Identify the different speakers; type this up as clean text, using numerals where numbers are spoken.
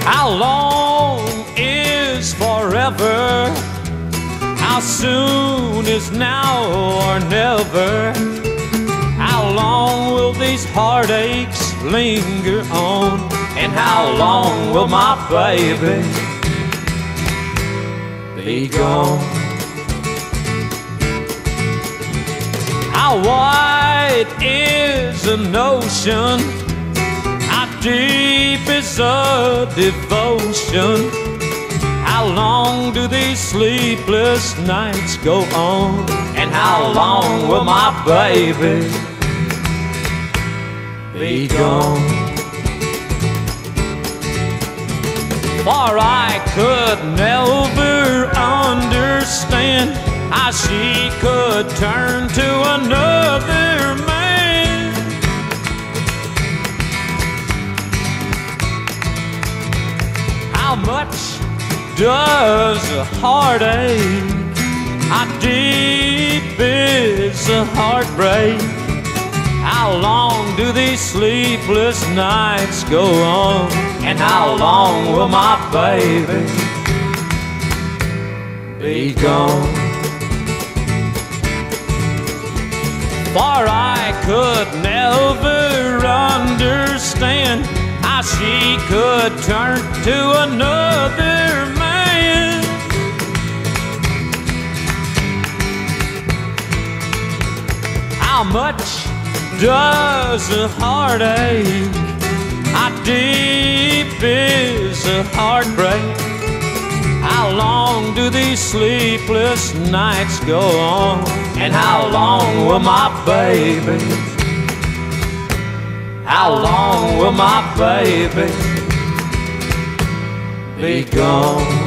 Speaker 1: How long is forever? How soon is now or never? How long will these heartaches linger on? And how long will my baby be gone? How wide is an ocean? How deep is a devotion? How long do these sleepless nights go on? And how long will my baby be gone? For I could never understand how she could turn to another man. How much does a heartache? How deep is a heartbreak? How long do these sleepless nights go on? And how long will my baby be gone? For I could never understand how she could turn to another man. How much does a heartache? How deep is a heartbreak? How long do these sleepless nights go on? And how long will my baby, how long will my baby be gone?